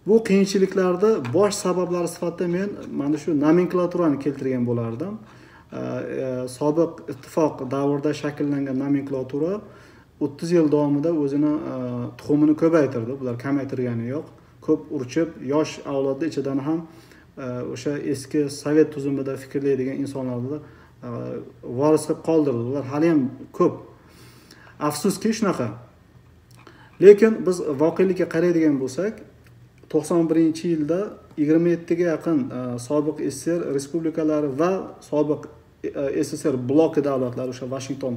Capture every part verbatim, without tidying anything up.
Bu qiyinchiliklarda bosh sabablari sifatida men mana shu nomenklaturani keltirgan bo'lardim. Sobiq ittifoq davrida shakllangan nomenklatura o'ttiz yil davomida o'zini tuxumini ko'paytirdi. Bular kamaytirgani yo'q. Ko'p urchib, yosh avlodda ichidan ham o'sha eski sovet tuzumida fikrlaydigan insonlarni voris qilib qoldirdi. Ular hali ham ko'p. Afsuski shunaqa. Lekin biz voqelikka qaraydigan bo'lsak, to'qson birinchi yilda yigirma yettiga yaqin sobiq S S S R respublikalari va sobiq S S S R bloki davlatlari, o'sha Washington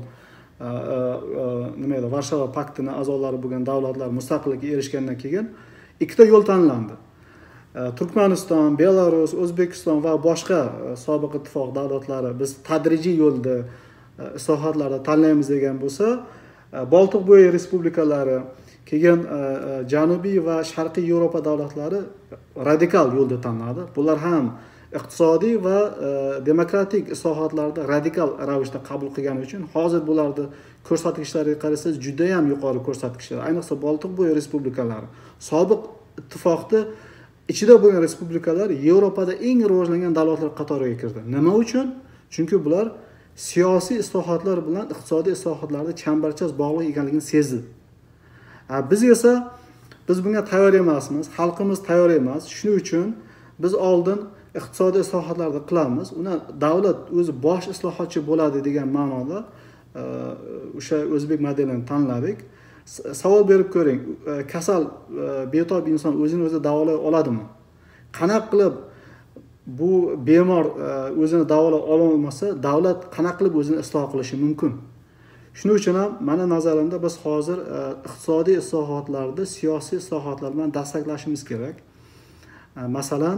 nima edi, Varshava paktining a'zolari bo'lgan davlatlar mustaqillikka erishgandan keyin ikkita yo'l tanlandi. Turkmaniston, Belarus, O'zbekiston va boshqa sobiq ittifoq davlatlari biz tadrijiy yo'lda islohotlarni tanlaymiz degan bo'lsa, Boltiq bo'yi respublikalari, keyin Janubiy va Sharqiy Yevropa davlatlari radikal yo'lda tanladi. Bular ham iqtisodiy va demokratik islohotlarni radikal ravishda qabul qilgani uchun hozir bularni ko'rsatkichlariga qarasangiz juda ham yuqori ko'rsatkichlar. Ayniqsa Boltiq bo'yi respublikalari, sobiq ittifoqda ichida bo'lgan respublikalar Yevropada eng rivojlangan davlatlar qatoriga kirdi. Nima uchun? Chunki bular siyosiy islohotlar bilan iqtisodiy islohotlarda chambarchas bog'liq ekanligini sezdi. Biz esa biz bunga tayyor emasmiz, xalqimiz tayyor emas. Shuning uchun biz oldin iqtisodiy islohotlarni qilamiz. Uni davlat o'zi bosh islohotchi bo'ladi degan ma'noda o'sha o'zbek modelini tanladik. Savol berib ko'ring, kasal betob inson o'zini o'zi davolay oladimi? Qanaqa qilib bu bemor o'zini davolay ola olmasa, davlat qanaqa qilib o'zini isloh qilishi mumkin? Shuning uchun ham meni nazarimda biz hozir iqtisodiy islohotlarni siyosiy islohotlar bilan dastaklashimiz kerak. Masalan,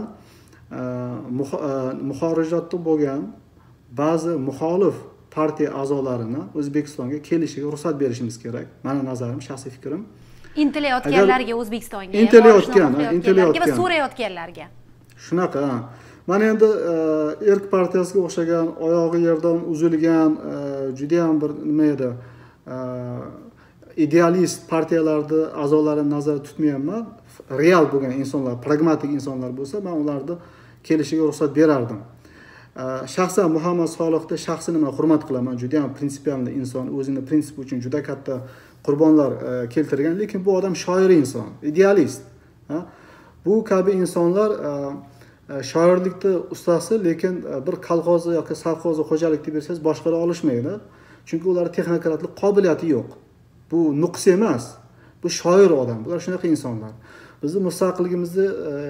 muxorijatda bo'lgan ba'zi muxolif partiya a'zolarini O'zbekistonga kelishiga ruxsat berishimiz kerak. Meni nazarim, shaxsiy fikrim. Intilayotganlarga O'zbekistonga, intilayotgan, intilayotgan va so'rayotganlarga. Shunaqa. Mana endi Erk partiyasiga o'xshagan, oyog'i yerdan uzilgan, juda ham bir nima edi, idealist partiyalarni a'zolarini nazarda tutmayapman. Real bo'lgan insonlar, pragmatik insonlar bo'lsa, men ularni kelishiga ruxsat berardim. Shaxsan Muhammad Solihni shaxsini men hurmat qilaman. Juda ham prinsipial inson, o'zini prinsip uchun juda katta qurbonlar keltirgan, lekin bu odam shoir inson, idealist. Bu kabi insonlar shoirlikda ustasi, lekin bir kolxoz yoki savxozni xo'jalikda bersangiz boshqara olishmaydi. Chunki ular texnokratlik qobiliyati yo'q. Bu nuqs emas. Bu shoir odam. Bular shunaqa insonlar. Bizni mustaqilligimizni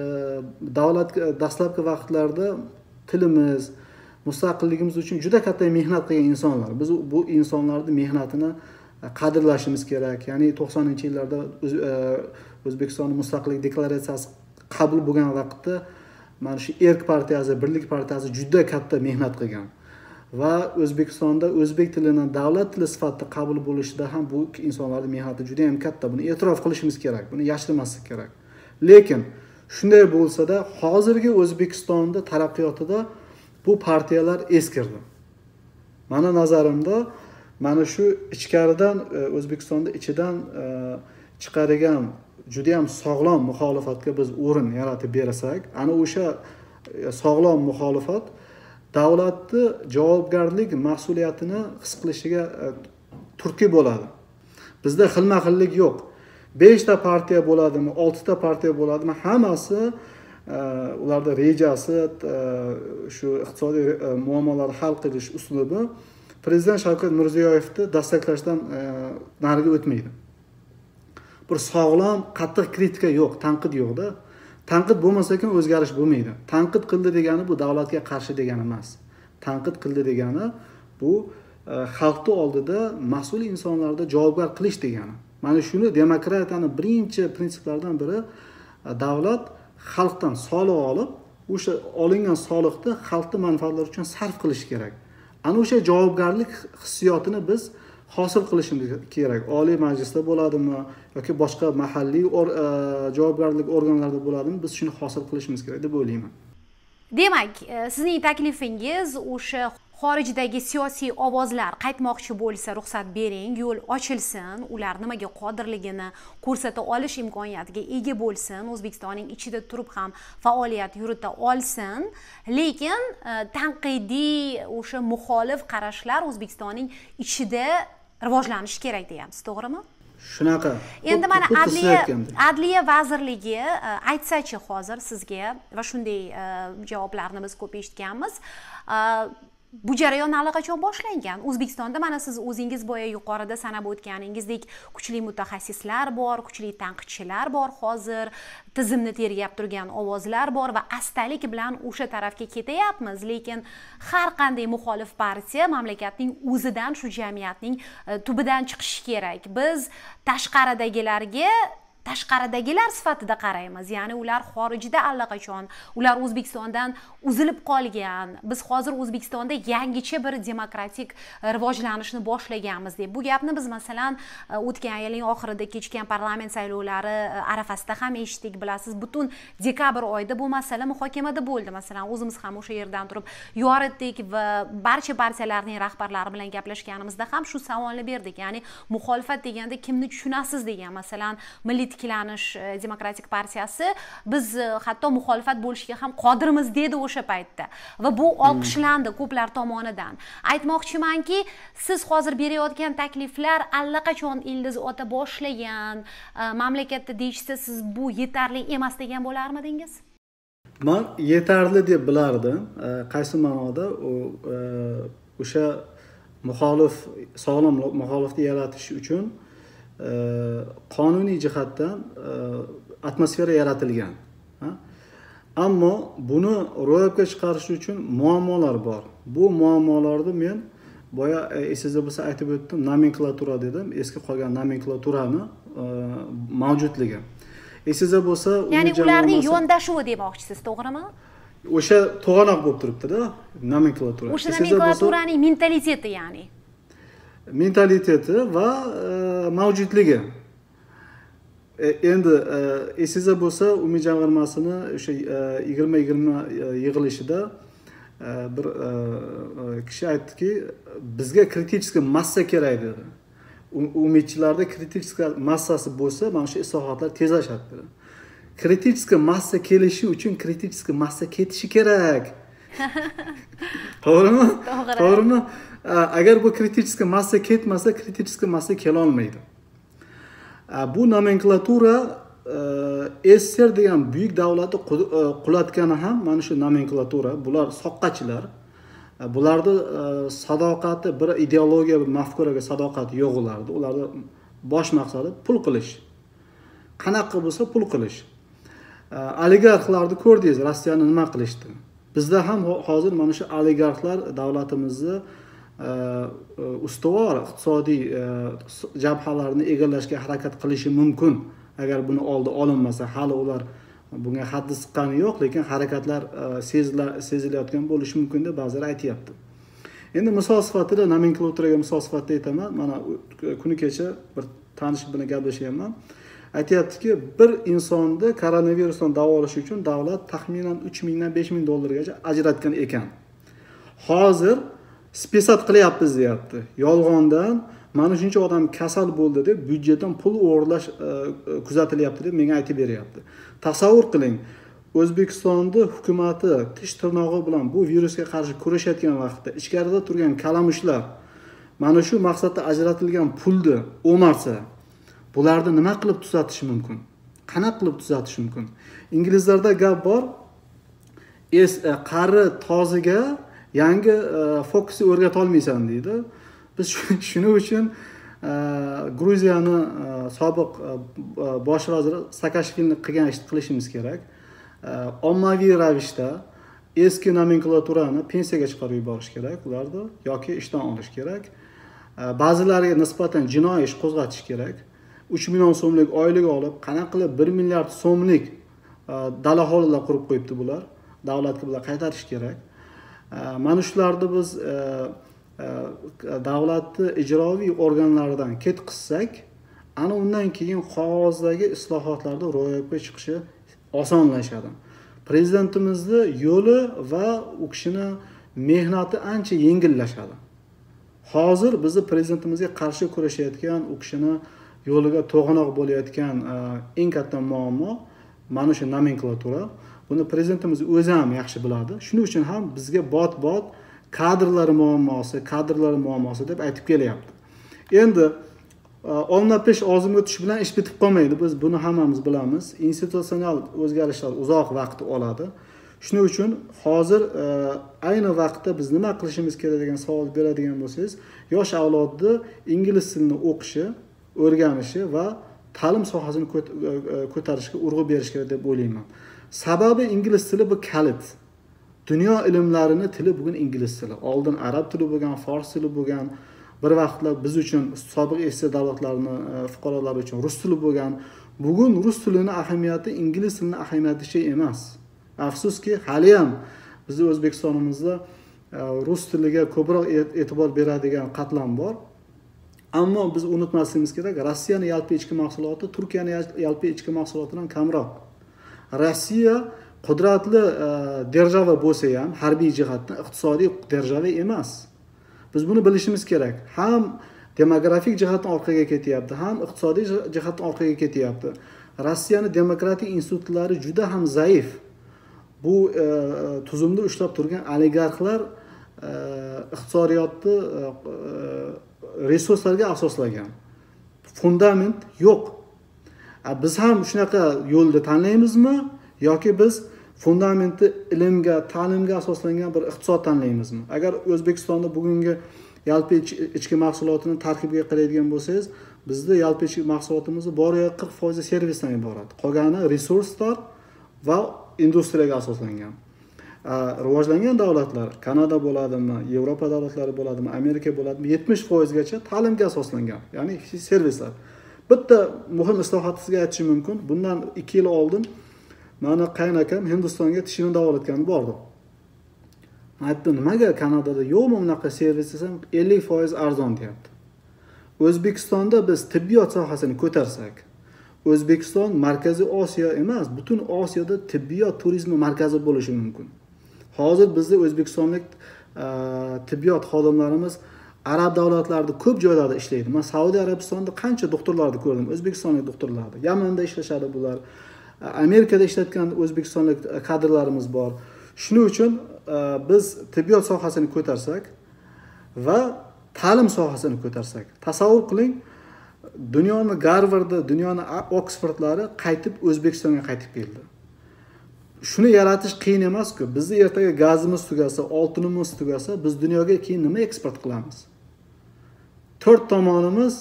davlat dastlabki vaqtlarda tilimiz, mustaqilligimiz uchun juda katta mehnat qilgan insonlar. Biz bu insonlarning mehnatini qadrlashimiz kerak. Ya'ni to'qsoninchi yillarda O'zbekistonning mustaqillik deklaratsiyasi qabul bo'lgan vaqtda mana shu Erk partiyasi, Birlik partiyasi juda katta mehnat qilgan. Va O'zbekistonda o'zbek tilining davlat tili sifatida qabul bo'lishida ham bu insonlarning mehnati juda ham katta. Buni e'tirof qilishimiz kerak, buni yashirmaslik kerak. Lekin shunday bo'lsa-da, hozirgi O'zbekistonda taraqqiyotida bu partiyalar eskirdi. Meni nazarimda mana shu ichkaridan O'zbekistonda ichidan chiqarigan juda ham sog'lom muxolifatga biz o'rin yaratib bersak, ana o'sha sog'lom muxolifat davlatni javobgarlik mas'uliyatini his qilishiga turtki bo'ladi. Bizda xilma-xillik yo'q. besh ta partiya bo'ladimi, olti ta partiya bo'ladimi, hammasi ularda rejasi, shu iqtisodiy muammolarni hal qilish uslubi Prezident Shavkat Mirziyoyevni dastaklashdan nariga o'tmaydi. Bir sog'lom, qattiq kritika yo'q, tanqid yo'q-da. Tanqid bo'lmasa ekan o'zgarish bo'lmaydi. Tanqid qildi degani bu davlatga qarshi degani emas. Tanqid qildi degani bu xalqning oldida mas'ul insonlarni javobgar qilish degani. Mana shuni demokratiyaning birinchi prinsiplaridan biri, davlat xalqdan soliq olib, o'sha olingan soliqni xalqning manfaatlari uchun sarf qilish kerak. Ana o'sha javobgarlik hissiyotini biz hosil qilishimiz kerak. Oliy majlisda bo'ladimi yoki boshqa mahalliy javobgarlik organlarida bo'ladimi, biz shuni hosil qilishimiz kerak deb o'ylayman. Demak, sizning taklifingiz o'sha xorijdagi siyosiy ovozlar qaytmoqchi bo'lsa ruxsat bering, yo'l ochilsin, ular nimaga qodirligini ko'rsata olish imkoniyatiga ega bo'lsin, O'zbekistonning ichida turib ham faoliyat yurita olsin. Lekin tanqidiy o'sha muxolif qarashlar O'zbekistonning ichida rivojlanishi kerak deyapsiz, to'g'rimi? Shunaqa. Endi mana adliya adliya vazirligi aytsa-chi hozir sizga va shunday javoblarni biz ko'p eshitganmiz. Bu jarayon allaqachon boshlangan. O'zbekistonda mana siz o'zingiz boya yuqorida sanab o'tganingizdek kuchli mutaxassislar bor, kuchli tanqidchilar bor hozir, tizimni tergab turgan ovozlar bor va astalik bilan o'sha tarafga ketayapmiz. Lekin har qanday muxolif partiya mamlakatning o'zidan, shu jamiyatning tubidan chiqishi kerak. Biz tashqaridagilarga tashqaridagilar sifatida qaraymiz. Ya'ni ular xorijda allaqachon, ular O'zbekistondan uzilib qolgan. Biz hozir O'zbekistonda yangicha bir demokratik rivojlanishni boshlaganmiz deb. Bu gapni biz masalan o'tgan yilning oxirida kechgan parlament saylovlari arafasida ham eshitdik, bilasiz. Butun dekabr oyida bu masala muhokamada bo'ldi. Masalan, o'zimiz ham o'sha yerdan turib yoritdik va barcha partiyalarning rahbarlari bilan gaplashganimizda ham shu savolni berdik. Ya'ni muxolifat deganda kimni tushunasiz degan. Masalan, Milliy tiklanish demokratik partiyasi biz hatto muxolifat bo'lishga ham qodirmiz dedi o'sha paytda va bu olqishlandi ko'plar tomonidan. Aytmoqchimanki, siz hozir berayotgan takliflar allaqachon ildiz ota boshlagan, mamlakatda deyishsa siz bu yetarli emas degan bo'larmidingiz? Men yetarli deb bilardim. Qaysi ma'noda u o'sha muxolif sog'lom muxolifni yaratish uchun qonuniy jihatdan atmosfera yaratilgan. Ammo buni ro'yobga chiqarish uchun muammolar bor. Bu muammolarni men boya esingizda bo'lsa aytib o'tdim, nomenklatura dedim. Eski qolgan nomenklaturani mavjudligi. Esingizda bo'lsa, ya'ni ularning yondashuvi demoqchisiz, to'g'rimi? O'sha to'g'anoq bo'lib turibdi-da, nomenklatura. O'sha nomenklaturaning mentaliteti, ya'ni mentaliteti va mavjudligi. Endi esingizda bo'lsa, Umid jamg'armasini o'sha yigirma yigirma yig'ilishida bir kishi aytdiki, bizga kritik massa kerak dedi. Umidchilarda kritik massasi bo'lsa, mana shu islohotlar tezlashadi dedi. Kritik massa kelishi uchun kritik massa ketishi kerak. To'g'rimi? To'g'rimi? Agar bu kritik massa ketmasa, kritik massa kela olmaydi. Bu nomenklatura S S R degan buyuk davlatni qulatgani ham mana shu nomenklatura. Bular soqqachilar. Bularda sadoqati, bir ideologiya, bir mafkuraga sadoqat yo'q ularda. Ularda bosh maqsadi pul qilish. Qanaqa bo'lsa pul qilish. Oligarxlarni ko'rdingiz, Rossiyani nima qilishdi? Bizda ham hozir mana shu oligarxlar davlatimizni ustuvor iqtisodiy jabhalarni egallashga harakat qilishi mumkin. Agar buni oldi olinmasa, hali ular bunga haddi siqqani yo'q, lekin harakatlar sezilayotgan bo'lishi mumkin deb ba'zilar aytayapti. Endi misol sifatida nomenklaturaga misol sifatida aytaman. Mana kuni kecha bir tanish bilan gaplashyapman. Aytayaptiki, bir insonni koronavirusdan davolash uchun davlat taxminan uch mingdan besh ming dollargacha ajratgan ekan. Hozir spesat qilyapmiz deyapti. Yolg'ondan mana shuncha odam kasal bo'ldi deb byudjetdan pul o'g'irlash kuzatilyapti deb menga aytib beryapti. Tasavvur qiling, O'zbekistonda hukumatı tish tirnog'i bilan bu virusga qarshi kurashayotgan vaqtda ichkarida turgan kalamushlar mana shu maqsadda ajratilgan pulni o'marsa, bularni nima qilib tuzatish mumkin? Qanaqa qilib tuzatish mumkin? Inglizlarda gap bor. Es qari toziga yangi fokusni o'rgata olmaysan deydi. Biz shuning uchun Gruziyani sobiq bosh vaziri Saakashvilni qilgan ishni qilishimiz kerak. Ommaviy ravishda eski nomenklaturani pensiyaga chiqarib yuborish kerak ularni yoki ishdan olish kerak. Ba'zilariga nisbatan jinoiy ish qo'zg'atish kerak. uch million so'mlik oylik olib, qanaqa qilib bir milliard so'mlik dala hovlilar qurib qo'yibdi bular. Davlatga bular qaytarish kerak. Mana shularni biz davlatni ijroviy organlaridan ketqizsak, ana undan keyin qog'ozdagi islohotlarda ro'yobga chiqishi osonlashadi. Prezidentimizni yo'li va u kishini mehnati ancha yengillashadi. Hozir bizni prezidentimizga qarshi kurashayotgan, u kishini yo'liga to'g'anoq bo'layotgan eng katta muammo mana shu nomenklatura. Buni prezidentimiz o'zi ham yaxshi biladi. Shuning uchun ham bizga bot-bot kadrlar muammosi, kadrlar muammosi deb aytib kelyapti. Endi olma pesh ozimga o'tish bilan ish bitib qolmaydi. Biz buni hammamiz bilamiz. Institutsional o'zgarishlar uzoq vaqt oladi. Shuning uchun hozir ayni vaqtda biz nima qilishimiz kerak degan savol beradigan bo'lsangiz, yosh avlodni ingliz tilini o'qishi, o'rganishi va ta'lim sohasini ko'tarishga urg'u berish kerak deb o'ylayman. Sababi ingliz tili bu kalit. Dunyo ilmlarini tili bugun ingliz tili. Oldin arab tili bo'lgan, fors tili bo'lgan, bir vaqtlar biz uchun sobiq essiya davlatlarini fuqarolari uchun rus tili bo'lgan. Bugun rus tilining ahamiyati ingliz tilining ahamiyaticha emas. Afsuski, hali ham bizning O'zbekistonimizda rus tiliga ko'proq e'tibor beradigan qatlam bor. Ammo biz unutmasligimiz kerak, Rossiyaning yalpi ichki mahsuloti Turkiyaning yalpi ichki mahsulotidan kamroq. Rossiya qudratli держава bo'lsa ham, harbiy jihatdan iqtisodiy держава emas. Biz buni bilishimiz kerak. Ham demografik jihatdan orqaga ketyapti, ham iqtisodiy jihatdan orqaga ketyapti. Rossiyaning demokratik institutlari juda ham zaif. Bu e, tuzumda ushlab turgan oligarxlar e, iqtisodiyotni e, resurslarga asoslagan. Fundament yo'q. Biz ham shunaqa yo'lni tanlaymizmi yoki biz fundamentni ilmga, ta'limga asoslangan bir iqtisod tanlaymizmi? Agar O'zbekistonda bugungi yalpi ichki mahsulotini tarkibiga qaraydigan bo'lsangiz, bizda yalpi ichki mahsulotimiz bor-yo'q qirq foiz servisdan iborat. Qolgani resurslar va industriyaga asoslangan. Rivojlangan davlatlar, Kanada bo'ladimi, Yevropa davlatlari bo'ladimi, Amerika bo'ladimi, yetmish foiz gacha ta'limga asoslangan, ya'ni servislar. Bitta muhim islohot sizga aytishim mumkin. Bundan ikki yil oldin meni qaynakam Hindistonga tishini davolatgani bordi. Aytdi, nimaga Kanadada yo'qmi bunaqa servis desam, ellik foiz arzon deyapti. O'zbekistonda biz tibbiyot sohasini ko'tarsak, O'zbekiston Markaziy Osiyo emas, butun Osiyoda tibbiyot turizmi markazi bo'lishi mumkin. Hozir bizda o'zbekistonlik tibbiyot xodimlarimiz arab davlatlarida ko'p joylarda ishlaydi. Men Saudiya Arabistonida qancha doktorlarni ko'rdim, o'zbekistonlik doktorlarni. Yamanda ishlashadi bular. Amerikada ishlatgan o'zbekistonlik kadrlarimiz bor. Shuning uchun biz tibbiyot sohasini ko'tarsak va ta'lim sohasini ko'tarsak, tasavvur qiling, dunyoni Garvardi, dunyoni Oksfordlari qaytib O'zbekistonga qaytib keldi. Shuni yaratish qiyin emas-ku. Bizni ertaga gazimiz tugasa, oltinimiz tugasa, biz dunyoga keyin nima eksport qilamiz? To'rt tomonimiz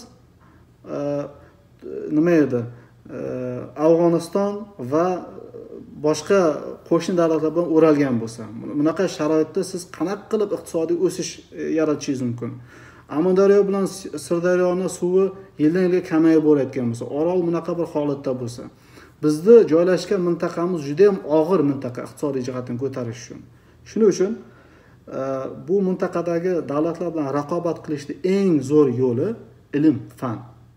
nima edi? Afg'oniston va boshqa qo'shni davlatlar bilan o'ralgan bo'lsa, bunaqa sharoitda siz qanaqa qilib iqtisodiy o'sish yaratishingiz mumkin? Amudaryo bilan Sirdaryoning suvi yildan yilga kamayib borayotgan bo'lsa, Orol bunaqa bir holatda bo'lsa, bizni joylashgan mintaqamiz juda ham og'ir mintaqa iqtisodiy jihatdan ko'tarish uchun. Shuning uchun bu mintaqadagi davlatlar bilan raqobat qilishning eng zo'r yo'li ilm, fan.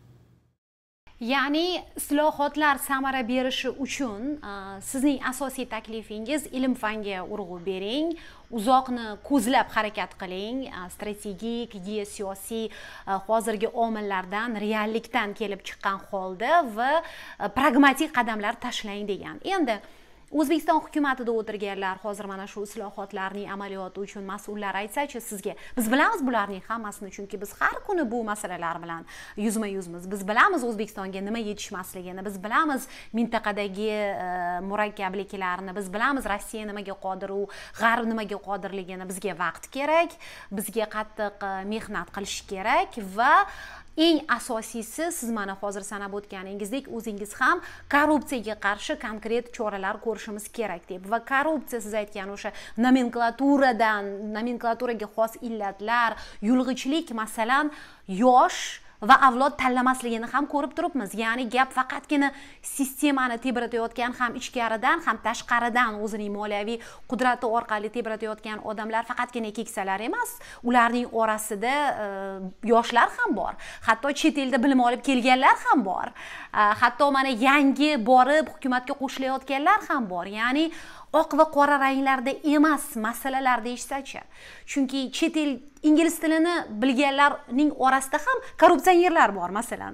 Ya'ni islohotlar samara berishi uchun sizning asosiy taklifingiz ilm fanga urg'u bering, uzoqni ko'zlab harakat qiling, strategik, geosiyosiy hozirgi omillardan, reallikdan kelib chiqqan holda va pragmatik qadamlar tashlang degan. Endi O'zbekiston hukumatida o'tirganlar hozir mana shu islohotlarning amaliyoti uchun mas'ullar aytsa-chi sizga? Biz bilamiz bularning hammasini, chunki biz har kuni bu masalalar bilan yuzma-yuzmiz. Biz bilamiz O'zbekistonga nima yetishmasligini, biz bilamiz mintaqadagi murakkabliklarni, biz bilamiz Rossiya nimaga qodir, u G'arb nimaga qodirligini. Bizga vaqt kerak, bizga qattiq mehnat qilish kerak va eng asosiysi, siz mana hozir sanab o'tganingizdek, o'zingiz ham korrupsiyaga qarshi konkret choralar ko'rishimiz kerak deb. Va korrupsiya, siz aytgan o'sha nomenklaturadan, nomenklaturaga xos illatlar, yulg'ichlik, masalan, yosh va avlod tanlamasligini ham ko'rib turibmiz. Ya'ni gap faqatgina sistemani tebratayotgan, ham ichkaridan, ham tashqaridan o'zining moliyaviy qudrati orqali tebratayotgan odamlar faqatgina keksalar emas, ularning orasida e, yoshlar ham bor. Hatto chet elda bilim olib kelganlar ham bor. E, hatto mana yangi borib hukumatga qo'shilayotganlar ham bor. Ya'ni oq va qora ranglarda emas masalalar deyishsa-chi. Chunki chet el ingliz tilini bilganlarning orasida ham korrupsionerlar bor masalan.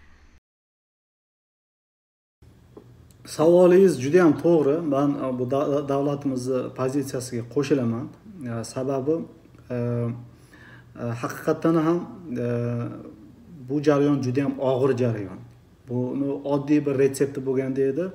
Savolingiz juda ham to'g'ri. Men bu davlatimizning pozitsiyasiga qo'shilaman. Sababi haqiqatan ham bu jarayon juda ham og'ir jarayon. Buni oddiy bir retsepti bo'lganda edi.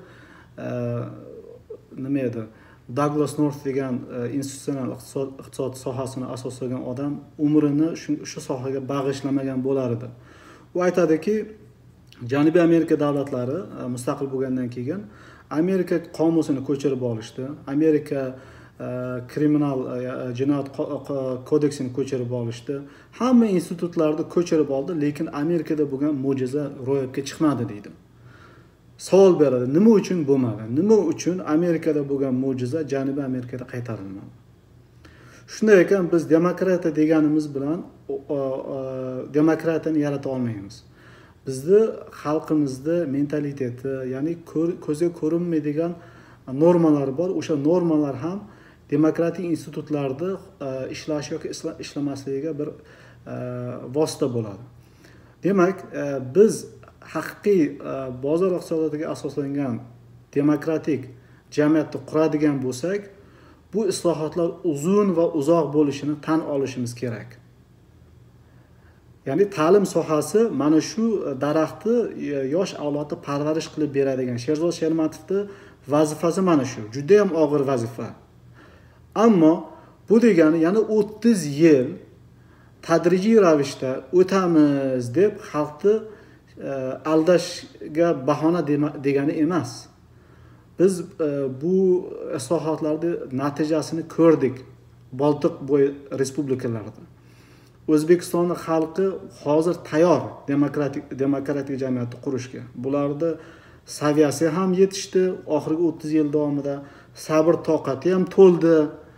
Nima edi? Douglas North degan institutsional iqtisod sohasini asoslagan odam umrini shu sohaga bag'ishlamagan bo'lar edi. U aytadiki, Janubiy Amerika davlatlari mustaqil bo'lgandan keyin Amerika qomusini ko'chirib olishdi. Amerika kriminal jinoyat kodeksini ko'chirib olishdi. Hamma institutlarni ko'chirib oldi, lekin Amerikada bo'lgan mo'jiza ro'yobga chiqmadi deydi. Savol beradi, nima uchun bo'lmadi? Nima uchun Amerikada bo'lgan mo'jiza Janubiy Amerikada qaytarilmadi? Shunday ekan, biz demokratiya deganimiz bilan demokratiyani yarata olmaymiz. Bizni xalqimizda mentaliteti, ya'ni ko'zga ko'rinmaydigan normalar bor. O'sha normalar ham demokratik institutlarda ishlash yoki ishlamasligiga bir vosita bo'ladi. Demak, biz haqiqiy bozor iqtisodiyotiga asoslangan demokratik jamiyatni quradigan bo'lsak, bu islohotlar uzun va uzoq bo'lishini tan olishimiz kerak. Ya'ni ta'lim sohasi mana shu daraxtni yosh avlodni parvarish qilib beradigan Sherzod Shermatovning vazifasi mana shu. Juda ham og'ir vazifa. Ammo bu degani yana o'ttiz yil tadrijiy ravishda o'tamiz deb xalqni aldashga bahona degani emas. Biz bu islohotlarning natijasini ko'rdik Boltiq bo'yi respublikalarida. O'zbekistonning xalqi hozir tayyor demokratik demokratik jamiyatni qurishga. Bularning saviyasi ham yetishdi. Oxirgi o'ttiz yil davomida sabr toqati ham to'ldi.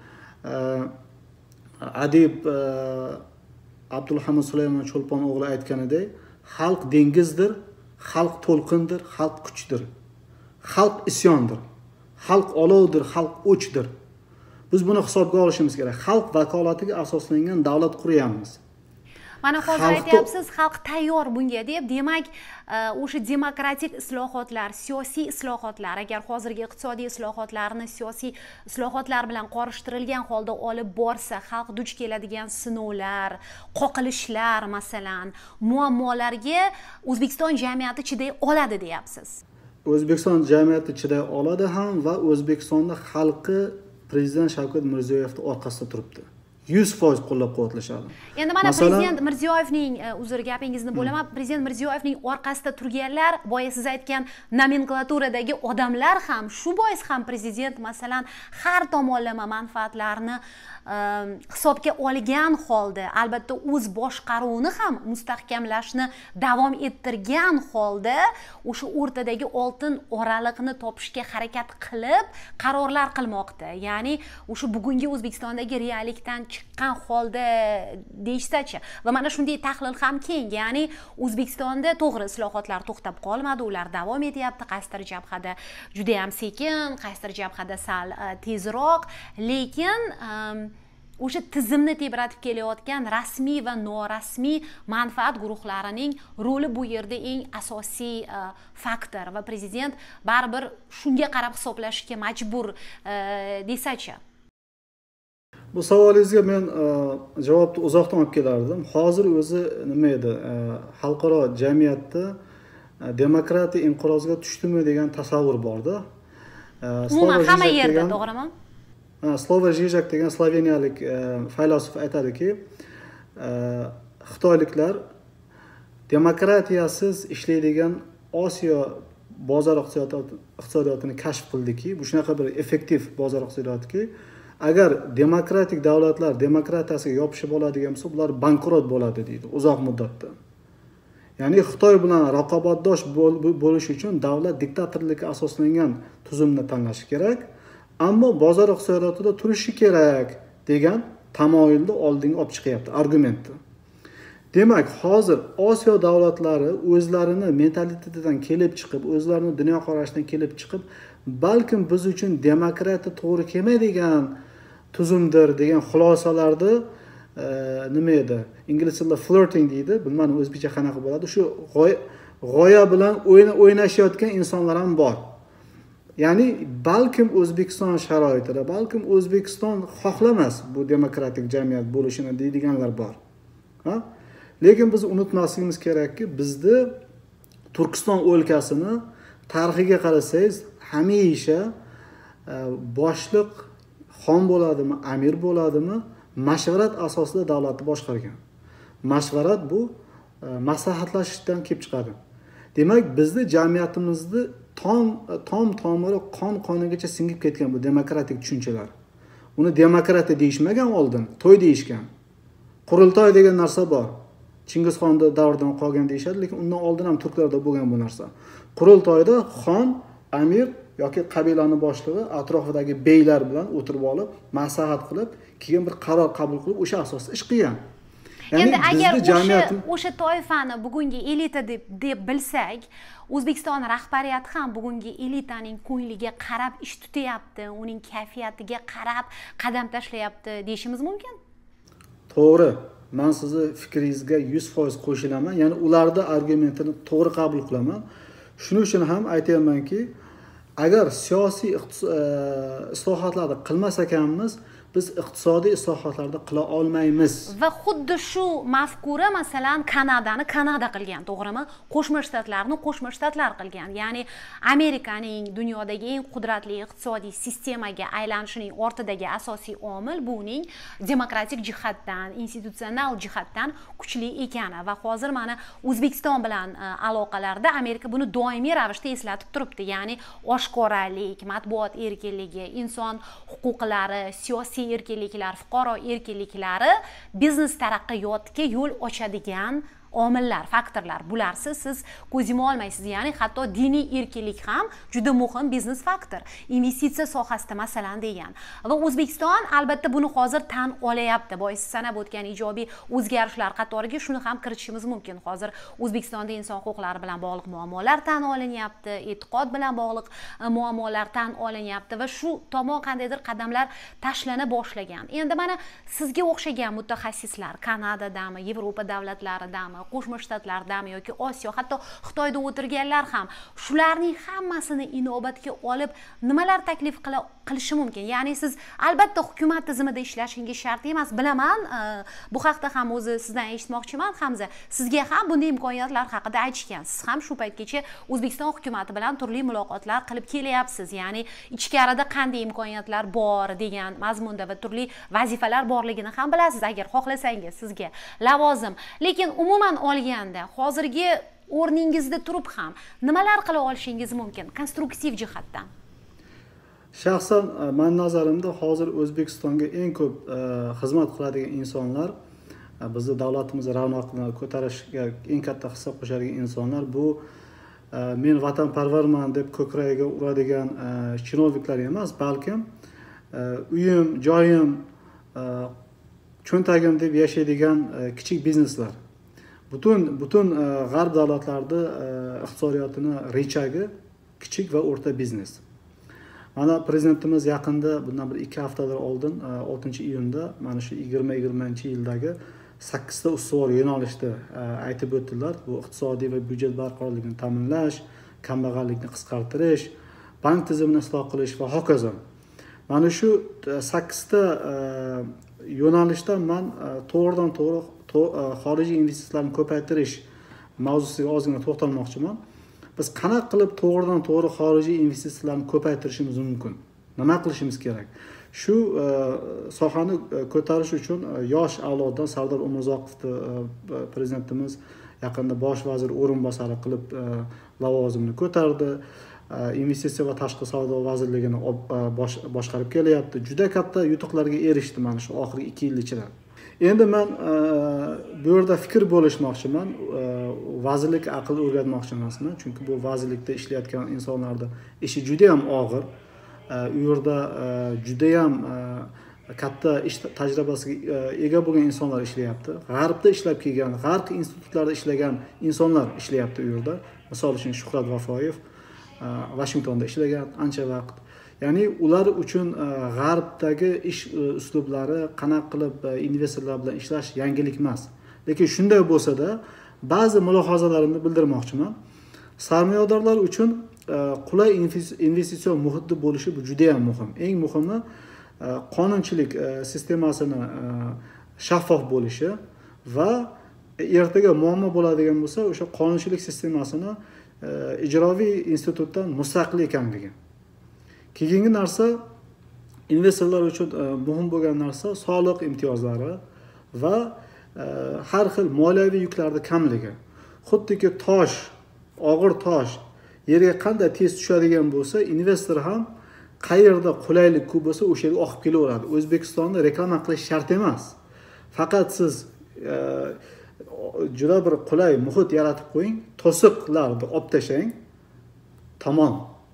Adib Abdulhamid Sulaymon Cho'lpon o'g'li aytganidek, xalq dengizdir, xalq to'lqindir, xalq kuchdir. Xalq isyondir. Xalq olovdir, xalq o'chdir. Biz buni hisobga olishimiz kerak. Xalq vakolatiga asoslangan davlat quryapmiz. Mana hozir aytyapsiz, xalq tayyor bunga deb. Demak, o'sha demokratik islohotlar, siyosiy islohotlar, agar hozirgi iqtisodiy islohotlarni siyosiy islohotlar bilan qorishtirilgan holda olib borsa, xalq duch keladigan sinovlar, qoqilishlar, masalan, muammolarga O'zbekiston jamiyati chiday oladi deyapsiz. O'zbekiston jamiyati chiday oladi ham va O'zbekistonning xalqi Prezident Shavkat Mirziyoyevning orqasida turibdi. yuz foiz qo'llab-quvvatlashadi. Endi mana Prezident Mirziyoyevning, uzr gapingizni bo'laman, Prezident Mirziyoyevning orqasida turganlar, boya siz aytgan nomenklaturadagi odamlar ham, shu bois ham prezident masalan har tomonlama manfaatlarni hisobga olgan holda, albatta o'z boshqaruvini ham mustahkamlashni davom ettirgan holda o'sha o'rtadagi oltin oraliqni topishga harakat qilib qarorlar qilmoqda. Ya'ni o'sha bugungi O'zbekistondagi reallikdan chiqqan holda deyishsa-chi. Va mana shunday tahlil ham keng. Ya'ni O'zbekistonda to'g'ri islohotlar to'xtab qolmadi, ular davom etyapti, qaysidir jabhada juda ham sekin, qaysidir jabhada sal tezroq, lekin o'sha tizimni tebratib kelayotgan rasmiy va norasmiy manfaat guruhlarining roli bu yerda eng asosiy faktor va prezident baribir shunga qarab hisoblashga majbur desachi. Bu savolingizga men javobni uzoqdan olib kelardim. Hozir o'zi nima edi? Xalqaro jamiyatda demokratiya inqirozga tushdimi degan tasavvur borda. Umuman hamma yerda, to'g'rimi? Slavoj Žižek degan sloveniyalik faylasuf aytadiki, xitoyliklar demokratiyasiz ishlaydigan Osiyo bozor iqtisodiyotini kashf qildiki, bu shunaqa bir effektiv bozor iqtisodiyotiki, agar demokratik davlatlar demokratiyasiga yopishib oladigan bo'lsa, ular bankrot bo'ladi deydi uzoq muddatda. Ya'ni Xitoy bilan raqobatdosh bo'lish uchun davlat diktatorlikka asoslangan tuzumni tanlashi kerak. Ammo bozor iqtisodiyotida turishi kerak degan tamoyilni oldinga olib chiqyapti argumentni. Demak, hozir Osiyo davlatlari o'zlarini mentalitetidan kelib chiqib, o'zlarini dunyoqarashidan kelib chiqib, balkim biz uchun demokratiya to'g'ri kelmaydigan tuzumdir degan xulosalarni nima edi? Ingliz tilida flirting deydi. Bilmadim o'zbekcha qanaqa bo'ladi. Shu g'oya bilan o'ynashayotgan insonlar ham bor. Ya'ni balkim O'zbekiston sharoitida, balkim O'zbekiston xohlamas bu demokratik jamiyat bo'lishini deydiganlar bor. Ha? Lekin biz unutmasligimiz kerakki, bizni Turkiston o'lkasini tarixiga qarasangiz, hamisha boshliq xon bo'ladimi, amir bo'ladimi, mashvarat asosida davlatni boshqargan. Mashvarat bu maslahatlashishdan kelib chiqadi. Demak, bizni jamiyatimizni tom tom tomiri qon qonigacha singib ketgan bu demokratik tushunchalar. Uni demokratiya deyishmagan oldin, to'y deyishgan. Qurultoy degan narsa bor. Chingizxonda davridan qolgan deyishadi, lekin undan oldin ham turklarda bo'lgan bu narsa. Qurultoyda xon, amir yoki qabilani boshlig'i atrofidagi beylar bilan o'tirib olib, maslahat qilib, keyin bir qaror qabul qilib, o'sha asosda ish qilgan. Endi agar o'sha o'sha toifani bugungi elita deb deb bilsak, O'zbekiston rahbariyati ham bugungi elitaning ko'ngliga qarab ish tutyapti, uning kayfiyatiga qarab qadam tashlayapti deyishimiz mumkin. To'g'ri. Men sizni fikringizga yuz foiz qo'shilaman. Ya'ni ularning argumentini to'g'ri qabul qilaman. Shuning uchun ham aytayapmanki, agar siyosiy islohotlarni qilmas ekanmiz, biz iqtisodiy islohotlarni qila olmaymiz. Va xuddi shu mafkura masalan Kanadani Kanada qilgan, to'g'rimi? Qo'shma Shtatlarni Qo'shma Shtatlar qilgan. Ya'ni Amerikaning dunyodagi eng qudratli iqtisodiy sistemaga aylanishining ortidagi asosiy omil bu uning demokratik jihatdan, institutsional jihatdan kuchli ekani va hozir mana O'zbekiston bilan aloqalarda Amerika buni doimiy ravishda eslatib turibdi. Ya'ni oshkoralik, matbuot erkinligi, inson huquqlari, siyosiy erkinliklar, fuqaro erkinliklari biznes taraqqiyotiga yo'l ochadigan omillar, faktorlar. Bularsiz siz ko'z yuma olmaysiz. Ya'ni hatto diniy erkinlik ham juda muhim biznes faktor. Investitsiya sohasida masalan degan. Va O'zbekiston albatta buni hozir tan olayapti. Boisi sanab o'tgan ijobiy o'zgarishlar qatoriga shuni ham kiritishimiz mumkin. Hozir O'zbekistonda inson huquqlari bilan bog'liq muammolar tan olinyapti, e'tiqod bilan bog'liq muammolar tan olinyapti va shu tomon qandaydir qadamlar tashlana boshlagan. Endi mana sizga o'xshagan mutaxassislar Kanadadami, Yevropa davlatlaridami, Qo'shma Shtatlardami yoki Osiyo, hatto Xitoyda o'tirganlar ham shularning hammasini inobatga olib nimalar taklif qilishi mumkin? Ya'ni siz albatta hukumat tizimida ishlashingiz shart emas, bilaman. Bu haqda ham o'zi sizdan eshitmoqchiman, Hamza. Sizga ham bunday imkoniyatlar haqida aytishgan. Siz ham shu paytgacha O'zbekiston hukumati bilan turli muloqotlar qilib kelyapsiz. Ya'ni ichkarida qanday imkoniyatlar bor degan mazmunda va turli vazifalar borligini ham bilasiz agar xohlasangiz sizga lavozim. Lekin umuman olganda hozirgi o'rningizda turib ham nimalar qila olishingiz mumkin konstruktiv jihatdan? Shaxsan men nazarimda hozir O'zbekistonga eng ko'p xizmat qiladigan insonlar, bizni davlatimizni ravnaqini ko'tarishga eng katta hissa qo'shadigan insonlar bu men vatanparvarman deb ko'kragiga uradigan chinovniklar emas, balkim uyim, joyim, cho'ntagim deb yashaydigan kichik bizneslar. Butun butun g'arb davlatlarida iqtisodiyotini rechagi kichik va o'rta biznes. Mana prezidentimiz yaqinda bundan bir ikki haftalar oldin oltinchi iyunda mana shu yigirma yigirmanchi yildagi sakkizta ustuvor yo'nalishda aytib o'tdilar. Bu iqtisodiy va byudjet barqarorligini ta'minlash, kambag'allikni qisqartirish, bank tizimini isloh qilish va hokazo. Mana shu sakkizta yo'nalishda men to'g'ridan to'g'ri xorijiy investitsiyalarni ko'paytirish mavzusiga ozgina to'xtalmoqchiman. Biz qanaqa qilib to'g'ridan to'g'ri xorijiy investitsiyalarni ko'paytirishimiz mumkin? Nima qilishimiz kerak? Shu sohani ko'tarish uchun yosh avloddan Sardor Umurzoqovni prezidentimiz yaqinda bosh vazir o'rinbosari qilib lavozimini ko'tardi. Investitsiya va tashqi savdo vazirligini boshqarib kelyapti. Juda katta yutuqlarga erishdi mana shu oxirgi ikki yil ichida. Endi men bu yerda fikr bo'lishmoqchiman. Vazirlik aql o'rgatmoqchi emasman, chunki bu vazirlikda ishlayotgan insonlarning ishi juda ham og'ir. U yerda juda ham katta ish tajribasiga ega bo'lgan insonlar ishlayapti. G'arbda ishlab kelgan, g'arb institutlarida ishlagan insonlar ishlayapti u yerda. Misol uchun Shuhrat Vafoyev, Vashingtonda ishlagan ancha vaqt. Ya'ni ular uchun g'arbdagi ish uslublari qanaqa qilib investorlar bilan ishlash yangilik emas. Lekin shunday bo'lsa-da, ba'zi mulohazalarimni bildirmoqchiman. Sarmoyadorlar uchun qulay investitsion muhiti bo'lishi bu juda ham muhim. Eng muhimi qonunchilik sistemasini shaffof bo'lishi va ertaga muammo bo'ladigan bo'lsa, o'sha qonunchilik sistemasini ijroviy institutdan mustaqil ekanligi. Keyingi narsa, investorlar uchun muhim bo'lgan narsa soliq imtiyozlari va har xil moliyaviy yuklarning kamligi. Xuddiki tosh, og'ir tosh yerga qanday tez tushadigan bo'lsa, investor ham qayerda qulaylik ko'p bo'lsa, o'sha yerga oqib kelaveradi. O'zbekistonda reklama qilish shart emas. Faqat siz juda bir qulay muhit yaratib qo'ying, to'siqlarni olib tashlang, tamom.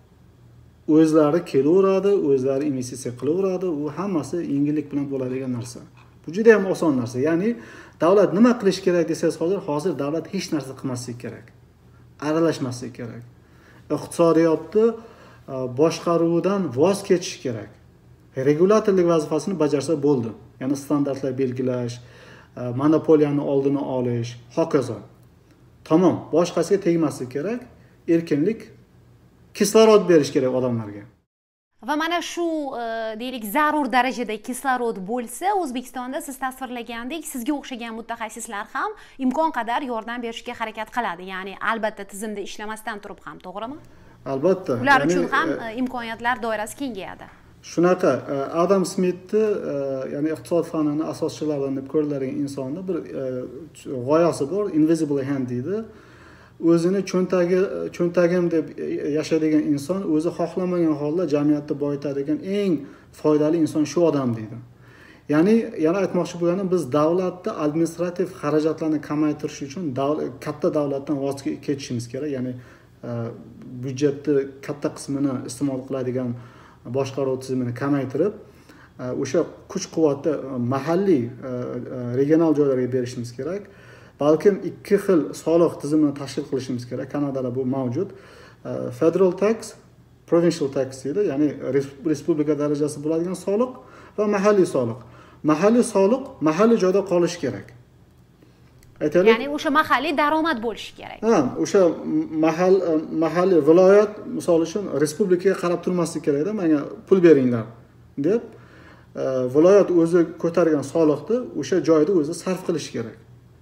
O'zlari kelaveradi, o'zlari investitsiya qilaveradi, u hammasi yengillik bilan bo'ladigan narsa. Bu juda ham oson narsa. Ya'ni davlat nima qilish kerak desangiz, hozir hozir davlat hech narsa qilmaslik kerak. Aralashmaslik kerak. Iqtisodiyotni boshqaruvidan voz kechish kerak. Regulatorlik vazifasini bajarsa bo'ldi. Ya'ni standartlar belgilash, monopoliyani oldini olish, hokazo. Tamom, boshqasiga tegmaslik kerak. Erkinlik, kislorod berish kerak odamlarga. Va mana shu deylik zarur darajada kislorod bo'lsa, O'zbekistonda siz tasvirlagandek, sizga o'xshagan mutaxassislar ham imkon qadar yordam berishga harakat qiladi. Ya'ni albatta tizimda ishlamasdan turib ham, to'g'rimi? Albatta. Ular uchun ham imkoniyatlar doirasi kengayadi. Shunaqa, Adam Smithni, ya'ni iqtisod fanini asoschilaridan deb ko'riladigan insonni bir g'oyasi bor, invisible hand deydi. O'zini cho'ntagi cho'ntagim deb yashaydigan inson o'zi xohlamagan holda jamiyatni boyitadigan eng foydali inson shu odam deydi. Ya'ni yana aytmoqchi bo'lganim, biz davlatda administrativ xarajatlarni kamaytirish uchun katta davlatdan voz kechishimiz kerak. Ya'ni byudjetni katta qismini iste'mol qiladigan boshqaruv tizimini kamaytirib, o'sha kuch-quvvatni mahalliy regional joylarga berishimiz kerak. Balkim ikki xil soliq tizimini tashkil qilishimiz kerak. Kanadada bu mavjud. Federal tax, provincial tax deydi, ya'ni respublika darajasi bo'ladigan soliq va mahalliy soliq. Mahalliy soliq mahalliy joyda qolishi kerak. Aytaylik, ya'ni o'sha mahalliy daromad bo'lishi kerak. Ha, o'sha mahall mahalliy viloyat misol uchun respublikaga qarab turmaslik kerak-da, menga pul beringlar deb viloyat o'zi ko'targan soliqni o'sha joyda o'zi sarf qilish kerak.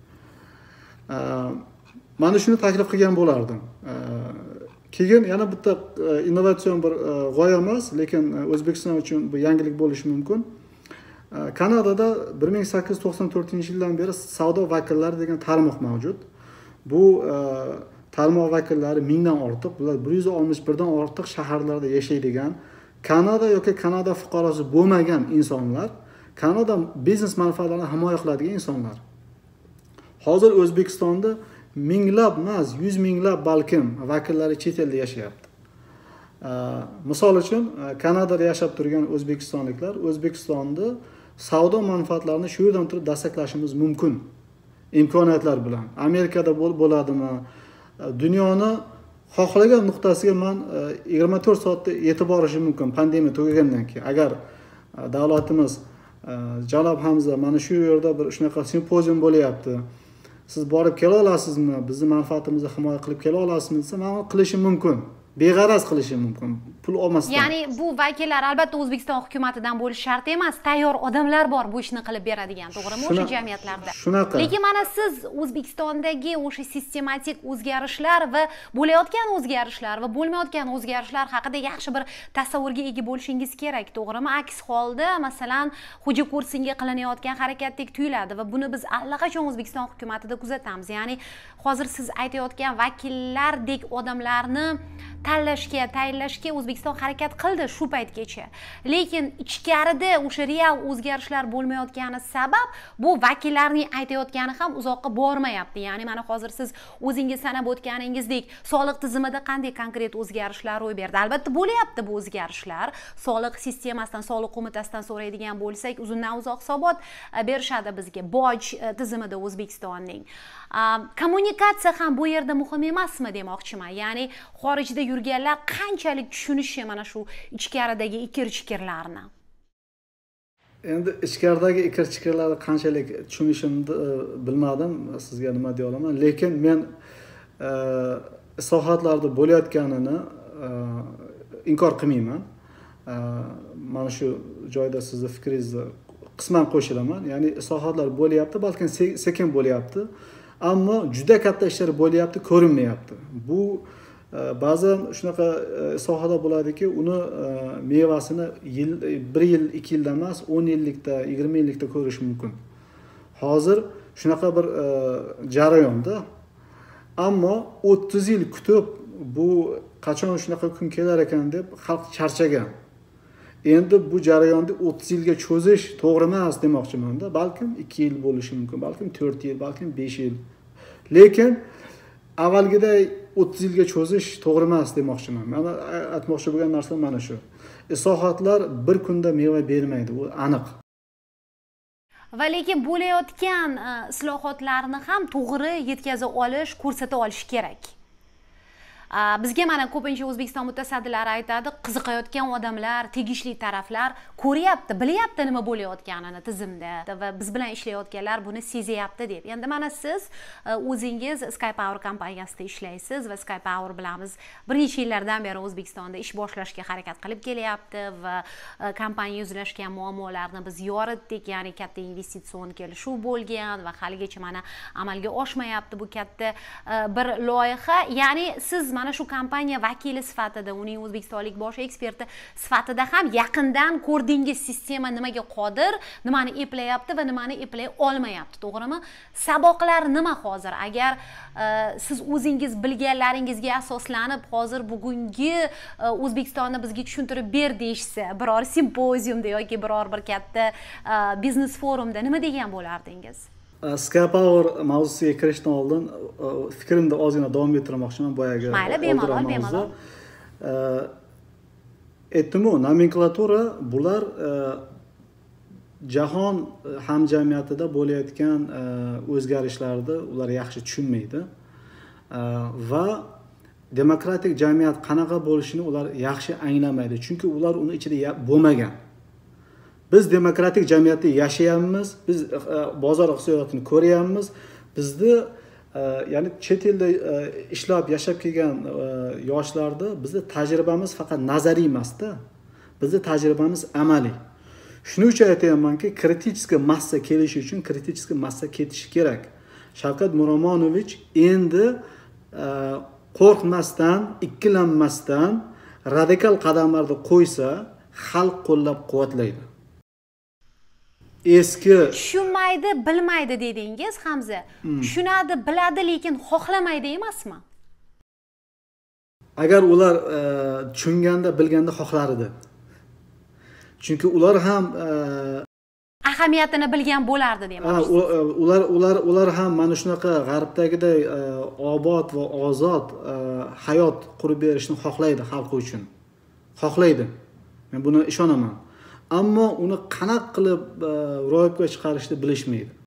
Mana shuni taklif qilgan bo'lardim. Keyin yana bitta innovatsion bir g'oya emas, lekin O'zbekiston uchun bu yangilik bo'lishi mumkin. Kanadada bir ming sakkiz yuz to'qson to'rtinchi yildan beri savdo vakillari degan tarmoq mavjud. Bu tarmoq vakillari mingdan ortiq, bular bir yuz oltmish bir dan ortiq shaharlarda yashaydigan, Kanada yoki Kanada fuqarosi bo'lmagan insonlar, Kanada biznes manfaatlarini himoya qiladigan insonlar. Hozir O'zbekistonda minglab emas, yuz minglab balkim vakillari chet elda yashayapti. Misol uchun, Kanadada yashab turgan o'zbekistonliklar O'zbekistonda savdo manfaatlarini shu yerdan turib dastaklashimiz mumkin. Imkoniyatlar bilan. Amerikada bo'ladimi? Dunyoni xohlagan nuqtasiga men yigirma to'rt soatda yetib borishim mumkin pandemiya tugagandan keyin. Agar davlatimiz janob Hamza mana shu yerda bir shunaqa simpozium bo'layapti. Siz borib kela olasizmi? Bizning manfaatimizni himoya qilib kela olasizmi desa, men qilishim mumkin. Beg'araz qilishi mumkin, pul olmasdan. Ya'ni bu vakillar albatta O'zbekiston hukumatidan bo'lishi shart emas, tayyor odamlar bor bu ishni qilib beradigan, to'g'rimi, o'sha jamiyatlarda. Shunaqa. Lekin mana siz O'zbekistondagi o'sha sistematik o'zgarishlar va bo'layotgan o'zgarishlar va bo'lmayotgan o'zgarishlar haqida yaxshi bir tasavvurga ega bo'lishingiz kerak, to'g'rimi? Aks holda, masalan, xo'ja kursinga qilinayotgan harakatdek tuyuladi va buni biz allaqachon O'zbekiston hukumatida kuzatamiz. Ya'ni hozir siz aytayotgan vakillardek odamlarni tanlashga, tayinlashga O'zbekiston harakat qildi shu paytgacha. Lekin ichkarida o'sha real o'zgarishlar bo'lmayotgani sabab bu vakillarning aytayotgani ham uzoqqa bormayapti. Ya'ni mana hozir siz o'zingiz sanab o'tganingizdek, soliq tizimida qanday konkret o'zgarishlar ro'y berdi? Albatta bo'lyapti bu o'zgarishlar. Soliq sistemasidan, soliq qo'mitasidan so'raydigan bo'lsak, uzundan uzoq hisobot berishadi bizga boj tizimida O'zbekistonning. Kommunikatsiya ham bu yerda muhim emasmi demoqchiman. Ya'ni xorijda yurganlar qanchalik tushunishi mana shu ichkaridagi ikir-chikirlarni? Endi ichkaridagi ikir-chikirlarni qanchalik tushunishimni bilmadim, sizga nima deya olaman, lekin men islohotlarda bo'layotganini inkor qilmayman. Mana shu joyda sizni fikringizni qisman qo'shilaman. Ya'ni islohotlar bo'layapti, balkim sekin bo'layapti, ammo juda katta ishlar bo'layapti, ko'rinmayapti. Bu ba'zan shunaqa islohotlar bo'ladiki, uni mevasini yil, bir yil, ikki yilda emas, o'n yillikda, yigirma yillikda ko'rish mumkin. Hozir shunaqa bir jarayonda, ammo o'ttiz yil kutib, bu qachon shunaqa kun kelar ekan deb xalq charchagan. Endi bu jarayonni o'ttiz yilga cho'zish to'g'ri emas demoqchiman-da. Balkim ikki yil bo'lishi mumkin, balkim to'rt yil, balkim besh yil. Lekin avvalgiday o'ttiz yilga cho'zish to'g'ri emas demoqchiman. Mana aytmoqchi bo'lgan narsa mana shu. Islohotlar bir kunda meva bermaydi, bu aniq. Va lekin bo'layotgan islohotlarni ham to'g'ri yetkaza olish, ko'rsata olish kerak. Bizga mana ko'pincha O'zbekiston mutasaddilari aytadi, qiziqayotgan odamlar, tegishli taraflar ko'ryapti, bilyapti nima bo'layotganini tizimda va biz bilan ishlayotganlar buni sezyapti deb. Endi mana siz o'zingiz SkyPower kompaniyasida ishlaysiz va SkyPower bilamiz bir necha yillardan beri O'zbekistonda ish boshlashga harakat qilib kelyapti va kompaniya yuzlashgan muammolarni biz yoritdik, ya'ni katta investitsion kelishuv bo'lgan va haligacha mana amalga oshmayapti bu katta bir loyiha. Ya'ni siz mana shu kompaniya vakili sifatida, uning o'zbekistonlik bosh eksperti sifatida ham yaqindan ko'rdingiz sistema nimaga qodir, nimani eplayapti va nimani eplay olmayapti, to'g'rimi? Saboqlar nima hozir? Agar siz o'zingiz bilganlaringizga asoslanib hozir bugungi O'zbekistonni bizga tushuntirib ber deyishsa, biror simpoziumda yoki biror bir katta biznes forumda nima degan bo'lardingiz? SkyPower mavzusiga kirishdan oldin fikrimni ozgina davom ettirmoqchiman boyagi. Mayli, bemalol, bemalol. Aytdim-ku, nomenklatura bular jahon hamjamiyatida bo'layotgan o'zgarishlarni ular yaxshi tushunmaydi va demokratik jamiyat qanaqa bo'lishini ular yaxshi anglamaydi, chunki ular uni ichida bo'lmagan. Biz demokratik jamiyatda yashayapmiz, biz bozor iqtisodiyotini ko'ryapmiz. Bizni ya'ni chet elda ishlab yashab kelgan yoshlarda bizni tajribamiz faqat nazariy emas-da. Bizni tajribamiz amaliy. Shuning uchun aytayapmanki, kritik massa kelishi uchun kritik massa ketishi kerak. Shavkat Miromonovich endi qo'rqmasdan, ikkilanmasdan radikal qadamlarni qo'ysa, xalq qo'llab-quvvatlaydi. Eski tushunmaydi, bilmaydi dedingiz, Hamza. Tushunadi, biladi, lekin xohlamaydi emasmi? Agar ular tushunganda, bilganda xohlar edi. Chunki ular ham ahamiyatini bilgan bo'lardi demoqchisiz. Ular ular ular ham mana shunaqa g'arbdagiday obod va ozod hayot qurib berishni xohlaydi xalqi uchun. Xohlaydi. Men buni ishonaman. Ammo uni qanaqa qilib ro'yobga chiqarishni bilishmaydi.